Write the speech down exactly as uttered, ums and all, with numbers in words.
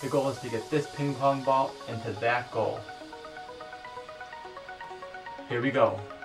The goal is to get this ping pong ball into that goal. Here we go.